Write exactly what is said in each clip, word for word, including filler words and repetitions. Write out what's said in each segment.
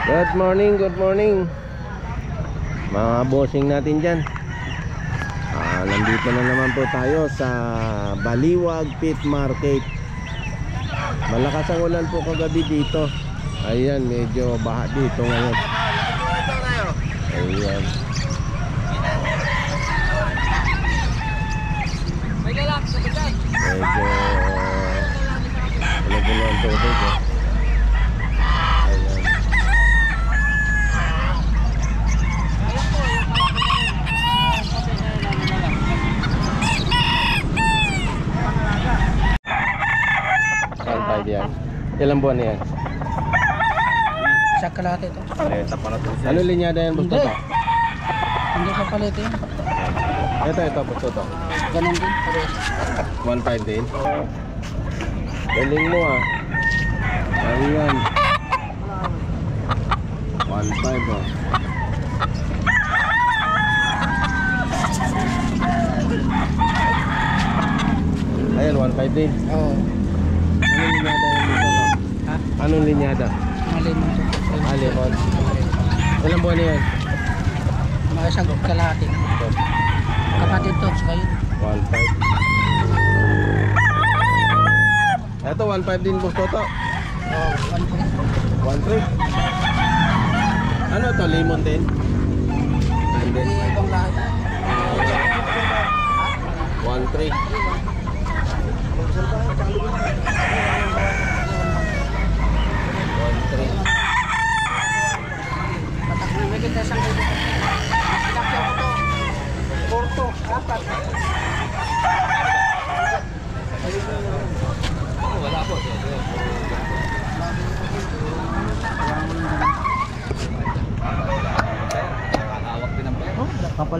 Good morning, good morning mga bossing natin dyan. ah, Nandito na naman po tayo sa Baliwag Pit Market. Malakas ang ulan po kagabi dito. Ayan, medyo baha dito ngayon. Ayan. Medyo Wala-wala ang tubig eh. Yan. Ilang buwan na yan? Sa kalahati ito. Paleta pala ito. Ano linyada yan, Busto to? Hindi pa paleta yan. Ito, ito, Busto to. Ganun din. one five din. Galing mo ah. Ayan. one five oh. Ayan, one five din. Oo. Anong linyada yan dito? Ha? Anong linyada? Mga lemon. Ah, lemon. Ilang buwan na yan? Mga isang kalahati. Kapatid to. Saka yun. one five. Ito, one five din po to. Oo. one three. one three. Ano to? Lemon din? Hindi ibang lahat. one three. one three. Patakbo may kita isang kilo. Pinakyaw ko to. Porto. Apat. Wala po. Nakakawak din ang pera. Kapal.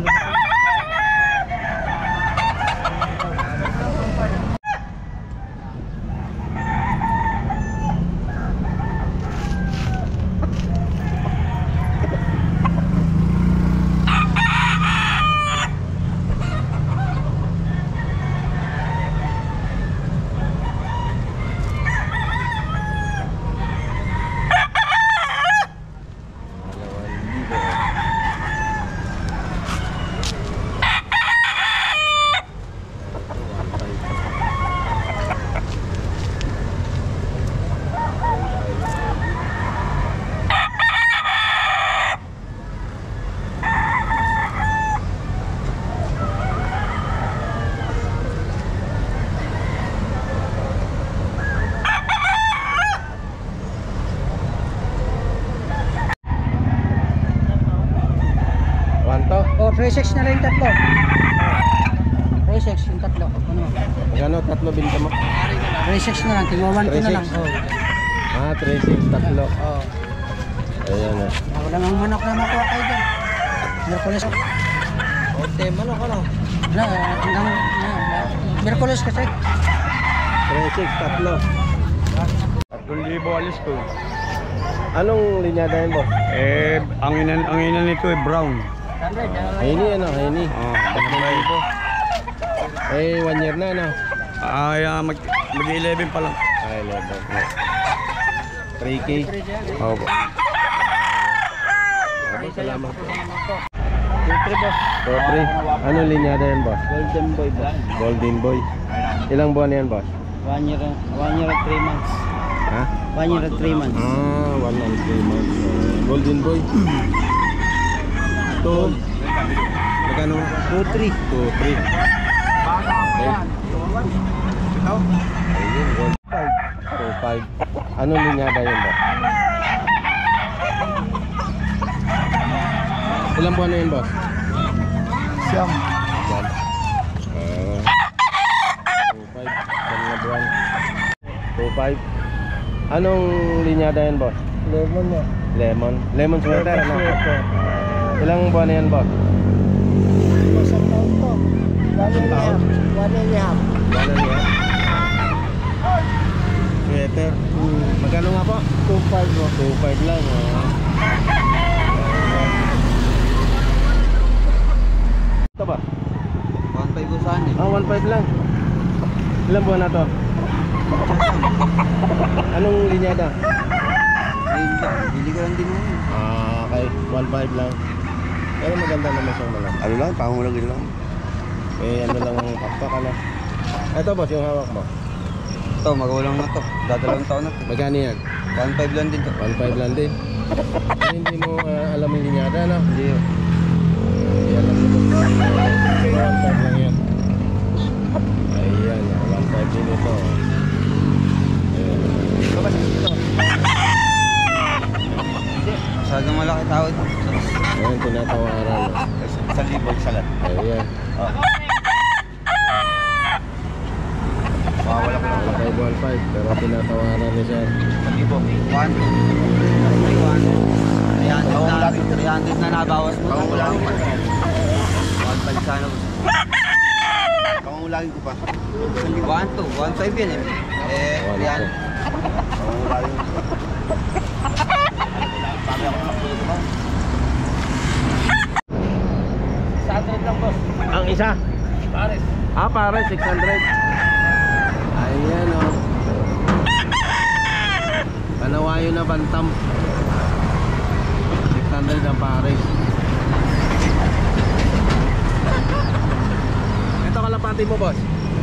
Oh, three six na lang yung tatlo. three six yung tatlo. Ano? Magkano? Tatlo binta mo? three six na lang. Tingwa one two na lang. Oh. Ah, three six, tatlo. Oh. Ayan na. Wala nang manok na makuha kayo dyan. Merkulis. Okay, manok ano? Wala, hanggang Merkulis kasi. three six, tatlo. tatlong libo alis ko. Anong linyada yan, boss? Eh, ang ina, ang ina nito eh, brown. Haini ano, Haini. Oh, po. Eh, one year na, ano? ay, uh, mag, mag eleven pa lang. Ay, eleven. three K. Oo po. Ako, salamat po. two three boss. two three. Anong linyada yan, boss? Golden boy boss. Golden Boy. Ilang buwan yan, boss? One year, one year and three months. Ha? One year and three months. Ah, one and three months. Golden Boy. Two. Magkano? two three. two three. Okay. Ayun, gold. two five. Anong linyada yun, boss? Ilang buwan na yun, boss? Siyam. Yan. Ah, two five. Siyam na buwan. two five. Anong linyada yan, boss? Lemon mo. Lemon. Lemon sweater, ano? Ilang buwan na yan, boss? Isang taon to. One and a half. One and a half. One and a half. Sweater. Hmm. Magkano nga po? two five mo. two five lang. Oh. Ito ba? one five ko saan eh. Ah, one five lang. Ilang buwan na to? Anong linyada? Bili ko lang din mo. one five lang. Pero maganda naman siyang malaki. Ano lang, pangulag lang. Eh, ano lang ang pakpak ano. Ito boss, yung hawak mo. Ito, magulang na to. Dadalawang taon na to. Magkano yan? one five lang din to. one five lang din. Ay, hindi mo ah, alam yung linyada, no? Hindi yun. Hindi alam mo. one five lang yan. Ayan, one five din ito. Ayan. Masyadong malaki tao ito. Ayan, tinatawaran. Sa libog salat. Ayan. Mawawala ko lang. one five one five, pero tinatawaran niya siya. Sa libog. one. one. three hundred na nabawas mo. Pangulangin ko. one five sana. Pangulangin ko pa. one two. one five yan eh. Eh, three hundred. Pangulangin ko. Sabi ako na po ito. six hundred lang boss. Ang isa? Pares. Ah, pare, six hundred. Ayan, oh. Panawayo na bantam. six hundred ang pare. Ito kalapati mo, boss.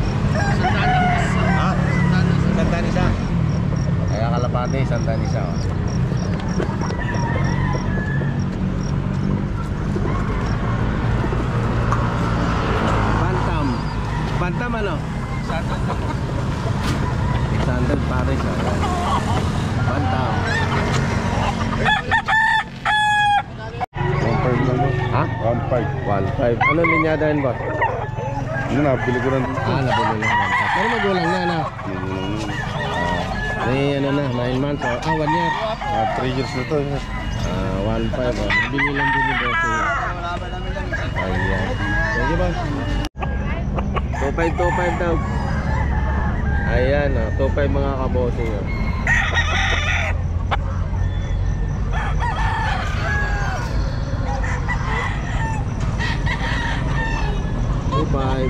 Ha? Sandan isa. Kaya kalapati, sandan isa, oh. Bantam. Bantam ano? six hundred pare siya. Bantam. one five lang mo. Ha? one five. one five. Ano linyada yun, boss? Ano na, bili ko rin. Ah, nabili lang one five. Pero magulang na, na. May ano na, nine months. Oh. Ah, one year. Ah, three years na to. Ah, one five. Oh. Nabili lang din yung boss. Ayan. Thank you, boss. two five, two five daw. Ayan, oh. two five mga kabosing. Oh. two five.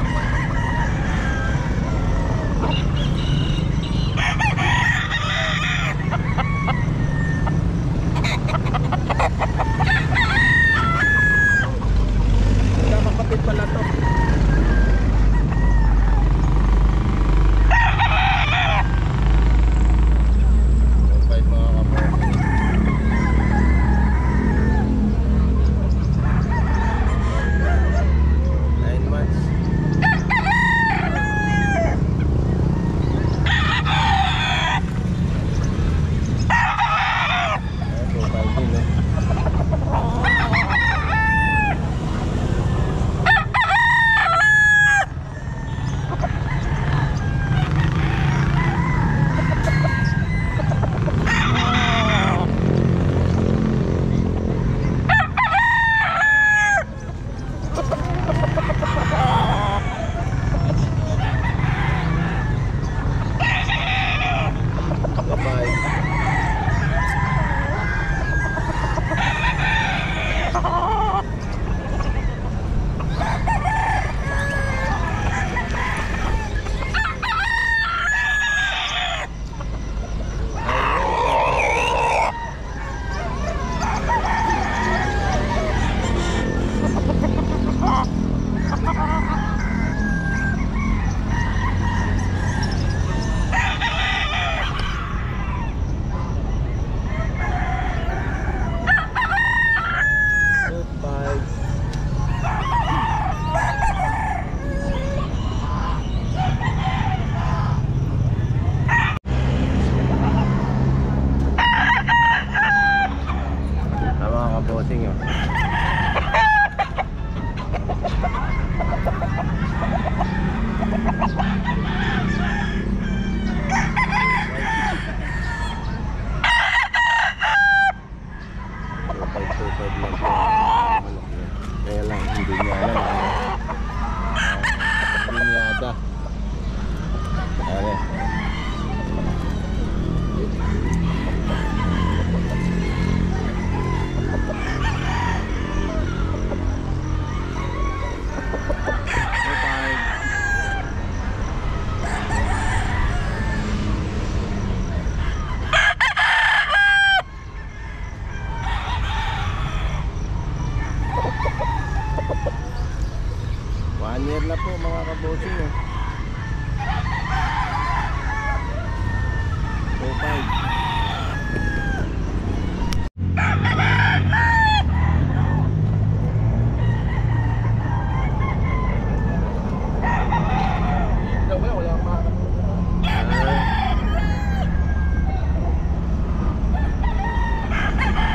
Nakakapit pala to.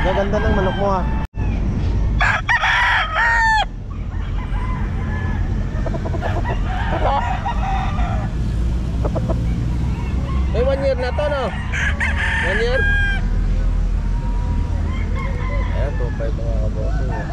Gaganda ng manok mo ha. Eh, one year na to, no? One year? Ayan, two five mga kabossing. eh.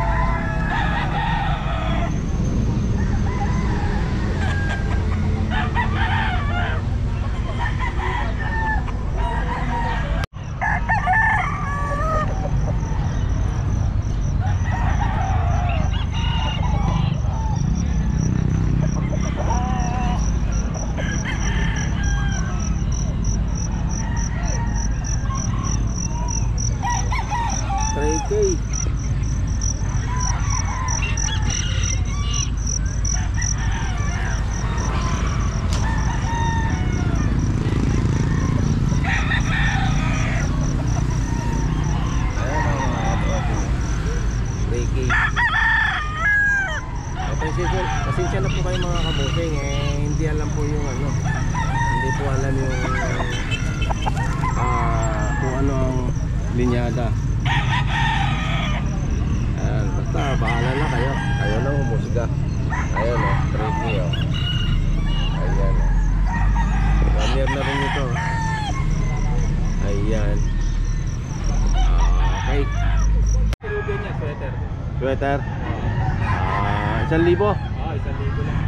three K. three K. Pasensya, pasensya na po kayo mga kabusing, eh hindi alam po yung ano, hindi po alam yung ah kung ano ang linyada. Ayan, basta bahala na kayo, kayo na humusga. Ayan o, three K o. Ayan o, one year na rin ito. Ayan. Okay. Ruben niya, sweater. Sweater. Ah, isang libo. Oo, oh, isang libo lang.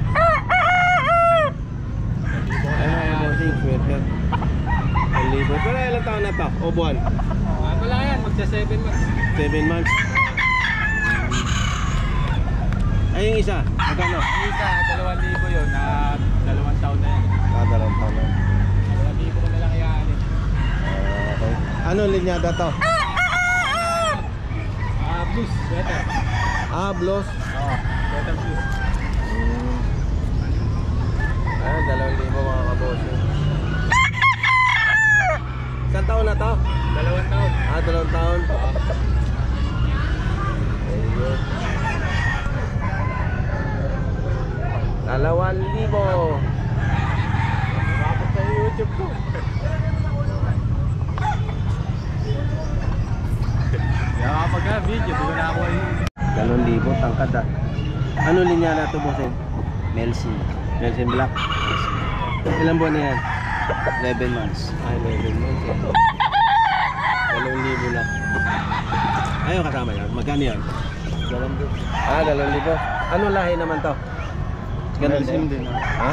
Ayun ang bossing, sweater. Isang libo. Pero ilang taon na to? O buwan? Ah, wala yan, magsa seven months. seven months. Ay, yung isa, magkano? Ang isa, dalawang libo yun, na dalawang taon na yan. Ah, dalawang taon na. Dalawang libo ko na lang iaanin. Ah, okay. Ano linyada to? Ah, blues, sweater. Ah, blouse. Oo, sweater blues. Ah, dalawang libo mga kabossing. Isang taon na to? Dalawang taon. Ah, dalawang taon. Ayun. Dalawang libo. Tapos sa YouTube ko. Kaya kapag na video, di ko na ako ay... Dalawang libo, tangkad ah. Ano linya na to bossing? Melsin. Nelson Black. Ilang buwan na yan? eleven months. Ay, eleven months eh. Dalawang libo lang. Ayaw kasama yan. Magkano yan? Dalawang libo. Ah, dalawang libo. Ano lahi naman to? Melsin din. Ha?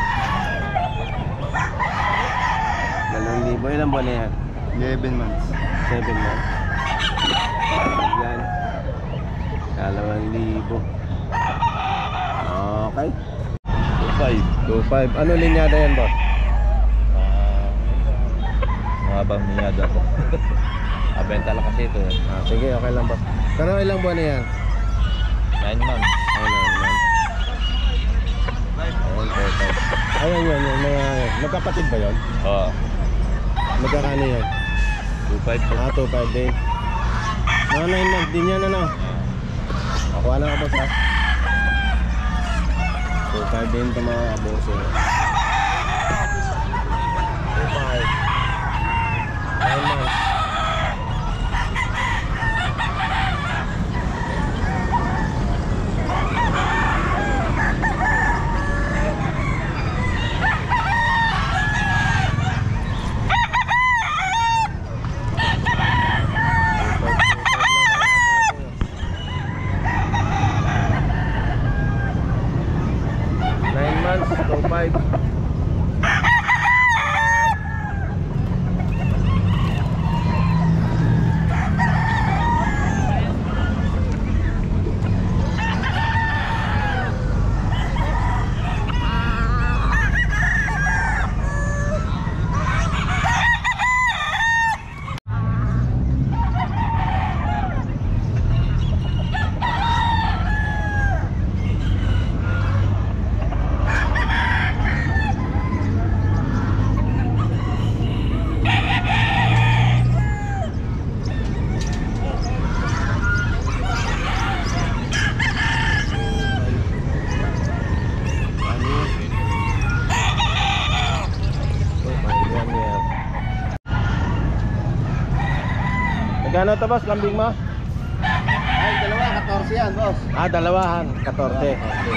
Dalawang libo. Ilang buwan na yan? eleven months. Seven months. Yan. Dalawang libo. Okay. two five. two five. Ano linyada yan, boss? Ah, mga bang niyada ko. Abenta lang kasi ito eh. Ah, sige, okay lang, boss. Pero ilang buwan na yan? nine months. Ayun, ayun, ayun. Ayun, two five. Ayun, yun, yun. Mga, magkapatid ba yun? Oo. Magkakano yun? two five po. Ah, two five din. Mga nine months din yan, ano? Nakuha na ka, boss, ha? two five din ito mga kaboso. two five. nine months. nine months, two five. Magkano to boss, lambing mo? Ay, dalawa, fourteen yan, boss. Ah, dalawahan, fourteen.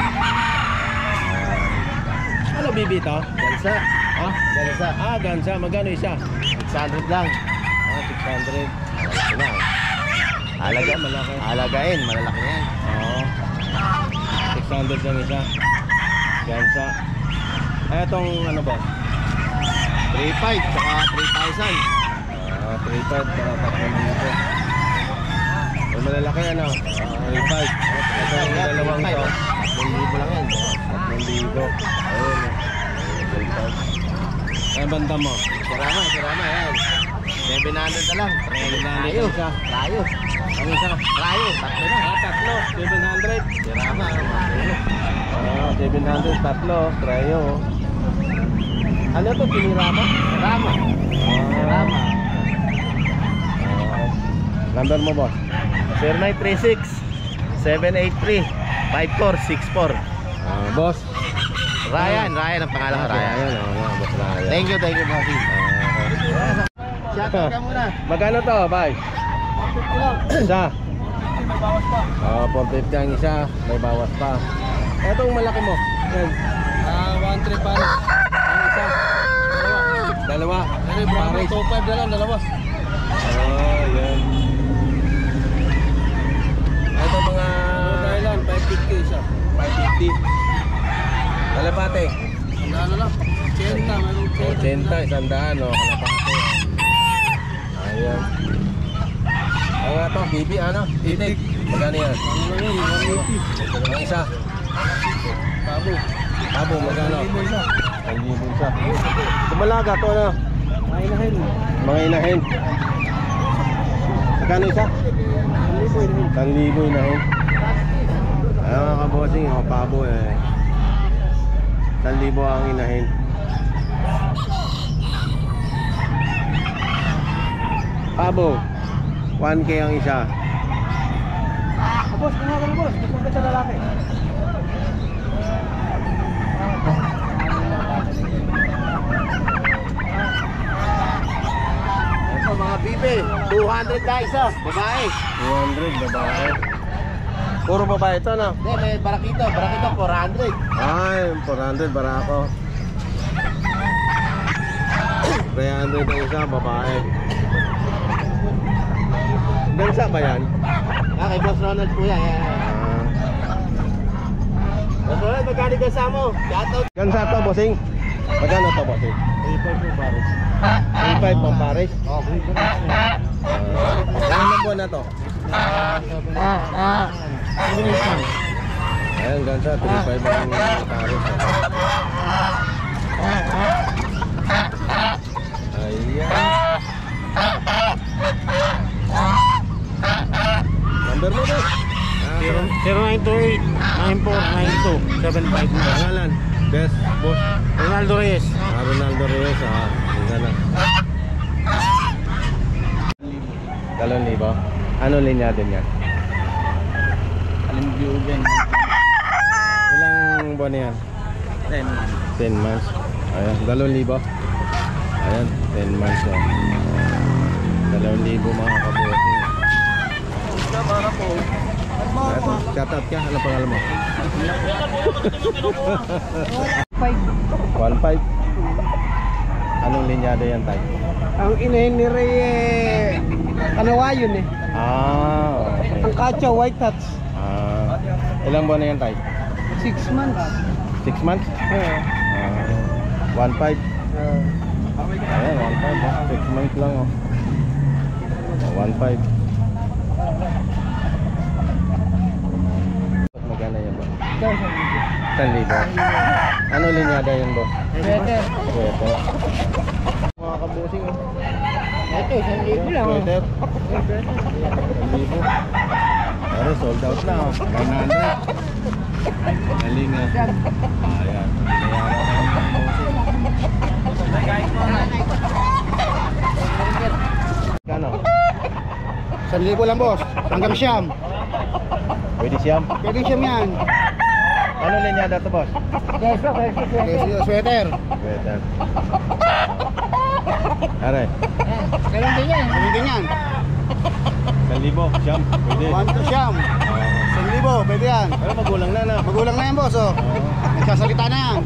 Ano bibi to? Gansa. Ah, Gansa. ah, gansa. Magkano isa? six hundred lang. Ah, six hundred. Ito na. Alaga, malaki. Alagain, malalaki na yan. Oo. six hundred lang isa. Gansa. Ay, itong ano ba? three five, saka three thousand. Ah, three five, para tatlo dito. Ay, malalaki ano? three five. Ito yung dalawang to. one libo lang yan. tatlong libo. Ayun. three five. Ay, banda mo. Sirama, sirama yan. seven hundred na lang. seven hundred Rayo. isa. Rayo. Ang isa? Rayo, tatlo na. Ah, tatlo. seven hundred. Sirama. Ah, seven hundred, tatlo. Trayo. Ano to? Pinirama? Sirama. Sirama. Ah, number mo boss? zero nine three six, seven eight three, five four six four. Ah, boss. Ryan, Ryan ang pangalan ko, Ryan. Ryan. Oo nga, boss Ryan. Thank you, thank you, boss. Ah, Shout out ka muna. magkano to, bay? Isa. May bawas pa. Ah, four fifty ang isa. May bawas pa. Etong malaki mo. Yan. Ah, one three pares. Ang isa. Dalawa. Ano yung Brahma? Pares. two five na lang, dalawa. Oh, yan. Ito mga Rhode Island, five fifty isa. five fifty. Kalapate. Ano lang? Chenta, mayroong eighty, isang daan, oh. Kalapate. Ayan. Ang ito, bibi, ano? Titik. Magkano yan? Ano lang yun, one eighty. Ang isa. Tabo. Tabo, magkano? Libo isa. Ang libo isa. Kumalaga to, ano? Mainahin. Mga inahin. Magkano isa? Ang libo inahin. Ang libo inahin. Ayaw mga kabosing, oh, pabo eh. Isang libo ang inahin. Pabo, one K ang isa. Ah, boss, kung nga ka na, boss. Gusto ka sa lalaki. Ito, mga bibe. two hundred na isa. Babae. two hundred, babae. Puro babae ito, no? Hindi, may barakito. Barakito, four hundred. Ay, four hundred, barako. three hundred ang isa, babae. Gansa ba yan? Ah, kay Boss Ronald po yan. Ah. Boss Ronald, magkano ka sa mo? Shout out. Gansa to, bossing? Magkano to, bossing? three five po, pares. three five pang pares? Oh, three five. Uh, ilang buwan na to? Ayan, gansa, three five ang pares. Ayan. Number mo ba? zero nine two eight, nine four nine two, seven five nine. Pangalan? Best boss? Ronaldo Reyes. Ah, Ronaldo Reyes, ah. Hindi na. Dalawang libo? Ano linya din yan? Aling Juven. Ilang buwan na yan? ten. ten months. Ayan, dalawang libo. Ayan, ten months. Oh. Dalawang libo mga kabuti. Isa para po. Ito, shout out ka. Ano pangalan mo? Five. one five. Anong linyada yan, tay? Ang inahin ni Rey eh, kanawayon eh. Ah, okay. Ang kacho, white hats. Ah, ilang buwan na yan, tay? Six months. six months? Oo. Ah, one five. Ayan, one five. Oh. six months lang, oh. one five. Magkano yan, ba? ten libo. Ano linyada yun, bo? Better. Sweater. Mga kabusing, oh. Ito, isang libo lang. oh. Sweater. ten libo. Pero sold out na, oh. nine hundred. Galing, ah. Ayan. Binayaran na yung kabusing. Kano? Isang libo lang, boss. Hanggang siyam. Pwede siyam? Pwede siyam yan. Ano linyada to, boss? Keso, keso, keso. Sweater. Sweater. Are. Kailan din yan? Kailan din yan? libo, siyam. Pwede. one to siyam. one libo, pwede yan. Pero magulang na na. Magulang na yan, boss, oh. Nagsasalita na yan.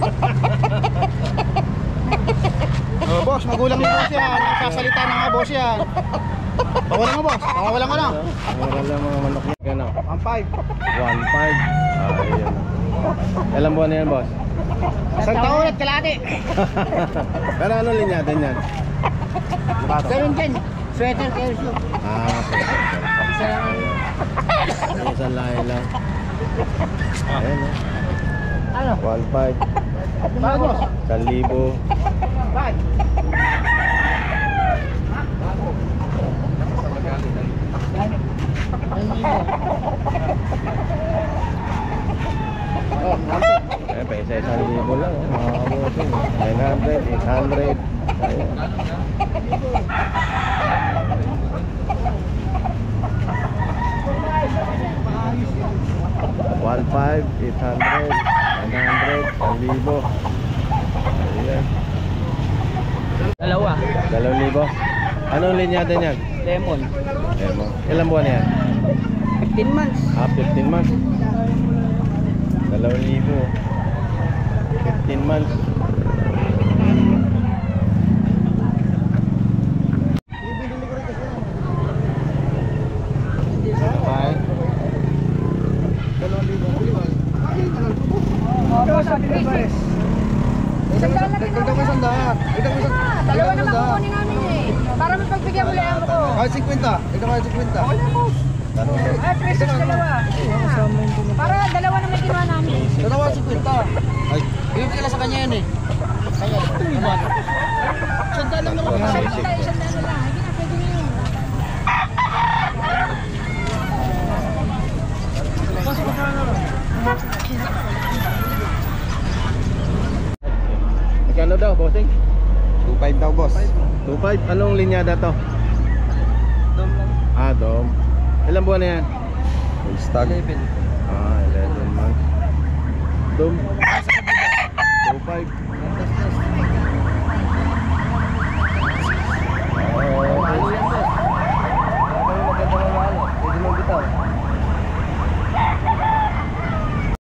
Oh, boss, magulang na boss yan. Nagsasalita na nga, boss yan. Pawalan mo, boss. Pawalan ko na. Mura lang mga manok niya. Gano? one five. one five. Ah, ayan. Ilang buwan na yan, boss? Isang taon at kalati. Pero ano linyatan yan? Seven ten. Sweater, kerso. Ah, okay. Isa lang. Isang lahi lang. Ayan, oh. Ano? one five. Bakit, boss? one libo. Bakit? Oh, Eh, pa isa isang libo lang. Oh. Mga kabusin. nine hundred, eight hundred. Ayan. one five, eight hundred, nine hundred, one libo. Ayan. Dalawa. Dalawang libo. Anong linyada niyan? Lemon. Lemon. Ilang buwan na yan? fifteen months. Ah, fifteen months. Dalawang libo. fifteen months. Okay. Dagdag mo isang daan. Dagdag mo isang daan. Dalawa naman kukunin namin eh. Para mapagbigyan mo lang ako. Kahit fifty. Dagdag mo fifty. Ay, presos dalawa. Para dalawa na may ginawa namin. Dalawa fifty. Ay, bigyan ka lang sa kanya yan eh. Kaya, naman. Sanda lang naman. Isang lang tayo, isang lang lang. Hindi na pwede na yun. Magkano daw, bossing? two five daw, boss. two five. Anong linyada to? Ah, dom. Ilang buwan na yan? Stag. Ah, eleven months. Dom. two five.